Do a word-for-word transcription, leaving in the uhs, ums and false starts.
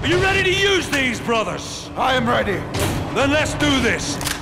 Are you ready to use these, brothers? I am ready. Then let's do this.